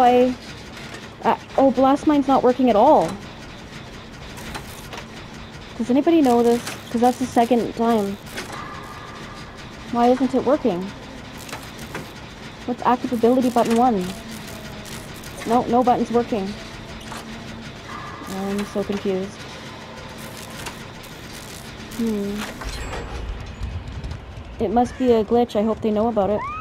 why... oh, blast mine's not working at all. Does anybody know this? Because that's the second time. Why isn't it working? What's active ability button 1? No, no button's working. I'm so confused. It must be a glitch. I hope they know about it.